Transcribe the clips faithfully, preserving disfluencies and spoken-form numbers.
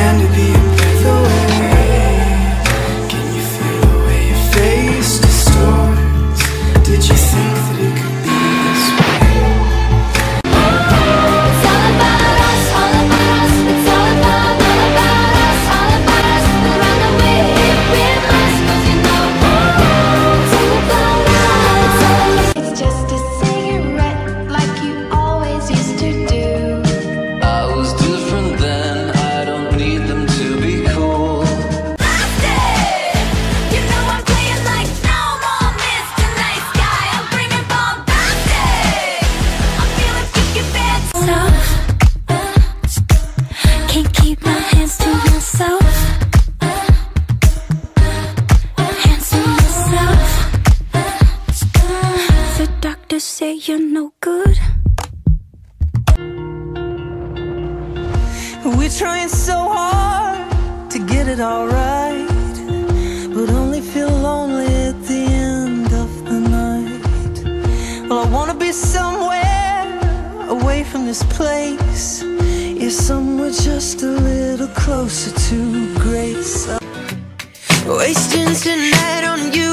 pretend to be a breath away. Can you feel the way your face distorts? Did you think that it could be this way? It's all about us, all about us. It's all about, all about us, all about us. We'll run away if we must, 'cause you know it's all about us. It's just a cigarette like you always used to do. I was different then, I don't need them to be cool. Blasted! You know I'm playing like no more Mister Nice Guy. I'm bringing bombastic. I'm feeling freaking bad stuff. Can't keep my hands to myself. Hands to myself. The doctors say you're no good. We're trying so hard to get it all right, but only feel lonely at the end of the night. Well, I wanna be somewhere away from this place, yeah, somewhere just a little closer to grace. Wasting tonight on you,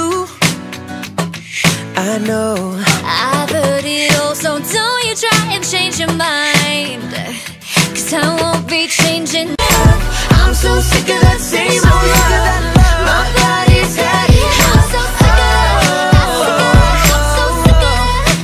I know. I've heard it all, so don't you try and change your mind, 'cause I won't be changing. I'm so sick of that same old love. My body's had it. I'm so sick of it, I'm so sick of it.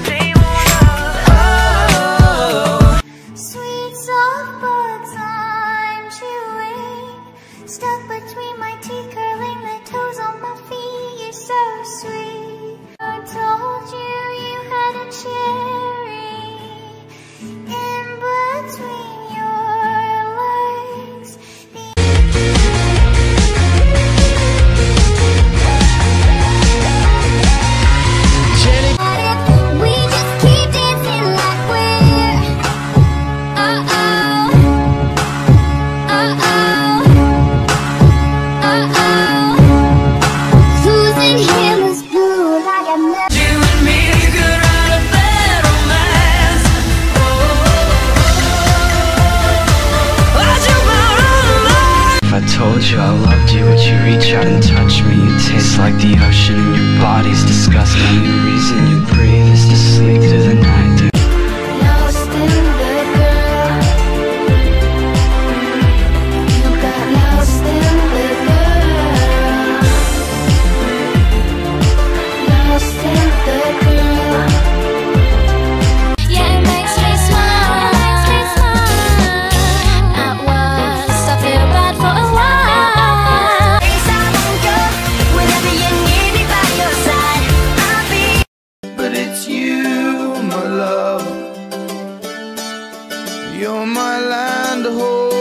Sweet soft bugs I'm chewing, stuck between my teeth, curling the toes on my feet. You're so sweet. I told you you had a cherry in between your legs. We just keep dancing like we're uh-oh, uh-oh, uh-oh. Losing him is blue like I'm never. You and me could write a bad romance. Oh, I do my own life. If I told you I loved you, would you reach out and touch me? You taste like the ocean and your body's disgusting. The reason you breathe is to sleep through the night, dude. Lost in the girl. You got lost in the girl. Lost in the girl. Yeah, it makes me smile. Makes me smile. At once, I feel bad for a while. Place I won't go. Whenever you need me by your side, I'll be. But it's you, my love. You're my land to hold.